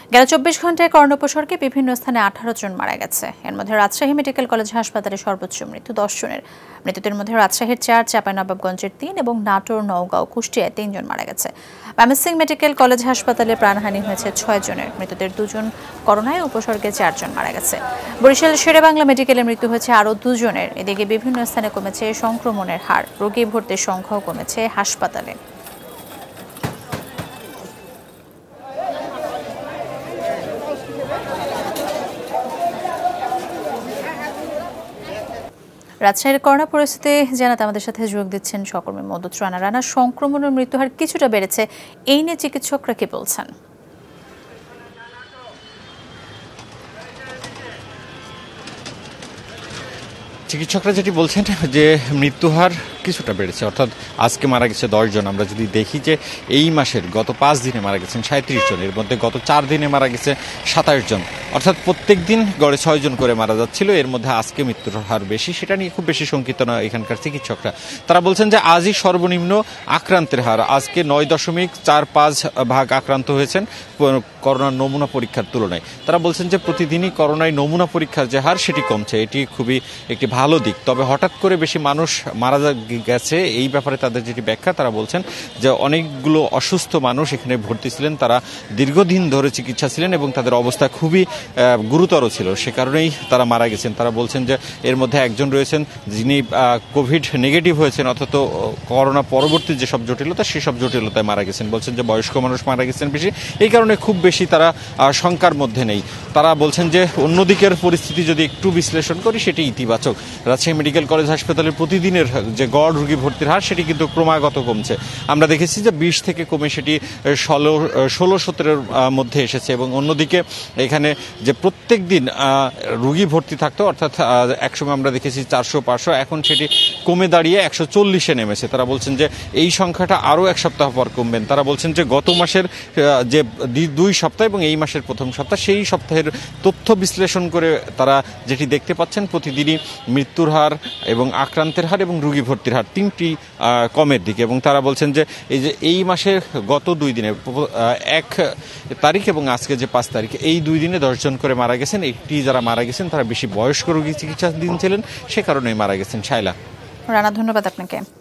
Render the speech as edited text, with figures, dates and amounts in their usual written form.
গেল ২৪ ঘন্টায় করোনা উপসর্গে বিভিন্ন স্থানে ১৮ জন মারা গেছে। এর মধ্যে রাজশাহী মেডিকেল কলেজ হাসপাতালে সর্বোচ্চ মৃত্যু ১০ জনের। মৃতদের মধ্যে রাজশাহীর ৪, চাঁপাইনবাবগঞ্জের ৩ এবং নাটোর, নওগাঁ, কুষ্টিয়ায় ৩ জন মারা গেছে। ময়মনসিংহ মেডিকেল কলেজ হাসপাতালে প্রাণহানি হয়েছে ৬ জনের। মৃতদের ২ জন করোনায়, উপসর্গে ৪ জন মারা গেছে। বরিশাল শেরেবাংলা মেডিকেলে মৃত্যু হয়েছে আরও ২ জনের। এদিকে বিভিন্ন স্থানে কমেছে সংক্রমণের হার, রোগী ভর্তির সংখ্যাও কমেছে হাসপাতালে। রাজশাহীর করোনা পরিস্থিতি জানাতে আমাদের সাথে যোগ দিচ্ছেন সহকর্মী মদত রানা। রানা, সংক্রমণ ও মৃত্যুহার কিছুটা বেড়েছে, এই নিয়ে চিকিৎসকরা কি বলছেন? চিকিৎসকরা যেটি বলছেন যে মৃত্যুহার কিছুটা বেড়েছে, অর্থাৎ আজকে মারা গেছে ১০ জন। আমরা যদি দেখি যে এই মাসের গত ৫ দিনে মারা গেছেন ৩৭ জন, এর মধ্যে গত ৪ দিনে মারা গেছে ২৭ জন, অর্থাৎ প্রত্যেক দিন গড়ে ৬ জন করে মারা যাচ্ছিল। এর মধ্যে আজকে মৃত্যুর হার বেশি, সেটা নিয়ে খুব বেশি শঙ্কিত নয় এখানকার চিকিৎসকরা। তারা বলছেন যে আজই সর্বনিম্ন আক্রান্তের হার, আজকে ৯.৪৫% আক্রান্ত হয়েছেন করোনার নমুনা পরীক্ষার তুলনায়। তারা বলছেন যে প্রতিদিনই করোনায় নমুনা পরীক্ষার যে হার সেটি কমছে, এটি খুবই একটি ভালো দিক। তবে হঠাৎ করে বেশি মানুষ মারা গেছে এই ব্যাপারে তাদের যেটি ব্যাখ্যা, তারা বলছেন যে অনেকগুলো অসুস্থ মানুষ এখানে ভর্তি ছিলেন, তারা দীর্ঘদিন ধরে চিকিৎসা ছিলেন এবং তাদের অবস্থা খুবই গুরুতর ছিল, সে কারণেই তারা মারা গেছেন। তারা বলছেন যে এর মধ্যে একজন রয়েছেন যিনি কোভিড নেগেটিভ হয়েছেন, অথচ করোনা পরবর্তী যেসব জটিলতা সেসব জটিলতায় মারা গেছেন। বলছেন যে বয়স্ক মানুষ মারা গেছেন বেশি, এই কারণে খুব বেশি তারা শঙ্কার মধ্যে নেই। তারা বলছেন যে অন্যদিকের পরিস্থিতি যদি একটু বিশ্লেষণ করি সেটি ইতিবাচক। রাজশাহী মেডিকেল কলেজ হাসপাতালের প্রতিদিনের যে গড় রোগী ভর্তির হার সেটি কিন্তু ক্রমাগত কমছে। আমরা দেখেছি যে ২০ থেকে কমে সেটি ১৬-১৭-এর মধ্যে এসেছে, এবং অন্যদিকে এখানে যে প্রত্যেক দিন রোগী ভর্তি থাকতো, অর্থাৎ একসময় আমরা দেখেছি ৪০০-৫০০, এখন সেটি কমে দাঁড়িয়ে ১৪০-এ নেমেছে। তারা বলছেন যে এই সংখ্যাটা আরও ১ সপ্তাহ পর কমবেন। তারা বলছেন যে গত মাসের যে ২ সপ্তাহ এবং এই মাসের প্রথম সপ্তাহ, সেই সপ্তাহের তথ্য বিশ্লেষণ করে তারা যেটি দেখতে পাচ্ছেন প্রতিদিনই মৃত্যুর হার এবং আক্রান্তের হার এবং রোগী ভর্তির হার তিনটি কমের দিকে। এবং তারা বলছেন যে এই মাসের গত 2 দিনে ১ তারিখ এবং আজকে যে ৫ তারিখ, এই 2 দিনে ১০ জন করে মারা গেছেন। একটি যারা মারা গেছেন তারা বেশি বয়স্ক রোগী চিকিৎসাধীন ছিলেন, সে কারণেই মারা গেছেন। শায়লা। রানা, ধন্যবাদ আপনাকে।